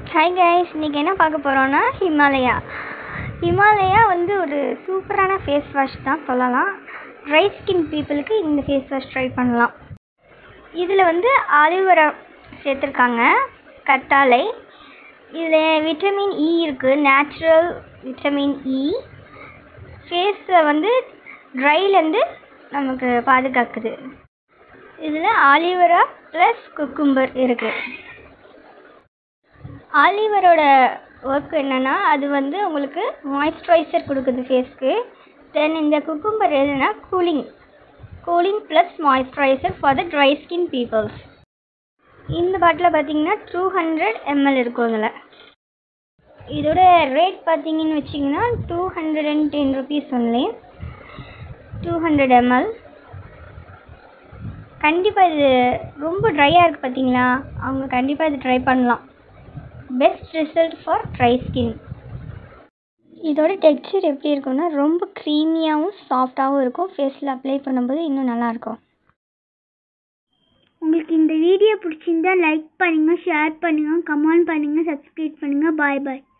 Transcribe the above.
Hi guys, இன்றைக்கி என்ன பார்க்க போகிறோன்னா ஹிமாலயா வந்து ஒரு சூப்பரான ஃபேஸ் வாஷ் தான் சொல்லலாம். ட்ரை ஸ்கின் பீப்புளுக்கு இந்த ஃபேஸ் வாஷ் ட்ரை பண்ணலாம். இதில் வந்து ஆலிவேரா சேர்த்துருக்காங்க, கத்தாழை. இதில் விட்டமின் இ இருக்குது, நேச்சுரல் விட்டமின் இ. ஃபேஸை வந்து ட்ரைலேருந்து நமக்கு பாதுகாக்குது. இதில் ஆலிவேரா ப்ளஸ் குக்கும்பர் இருக்குது. ஆலிவேரோட ஒர்க் என்னென்னா, அது வந்து உங்களுக்கு மாய்ஸ்சரைசர் கொடுக்குது ஃபேஸ்க்கு. தென் இந்த குக்கும்பர் எதுனா cooling plus moisturiser for the dry skin peoples. இந்த பாட்டில் பார்த்தீங்கன்னா 200 ml இருக்கும். இதில் இதோட ரேட் பார்த்தீங்கன்னு வச்சிங்கன்னா 210 rupees ஒன்லி, 200 ml. கண்டிப்பாக இது ரொம்ப ட்ரையாக இருக்குது பார்த்தீங்களா, அவங்க கண்டிப்பாக இது ட்ரை பண்ணலாம். Best result for dry skin. இதோட டெக்ஸ்சர் எப்படி இருக்கும்னா, ரொம்ப க்ரீமியாகவும் சாஃப்டாகவும் இருக்கும். ஃபேஸில் அப்ளை பண்ணும்போது இன்னும் நல்லாயிருக்கும். உங்களுக்கு இந்த வீடியோ பிடிச்சிருந்தா லைக் பண்ணுங்கள், ஷேர் பண்ணுங்கள், கமெண்ட் பண்ணுங்கள், சப்ஸ்கிரைப் பண்ணுங்கள். பாய் பாய்.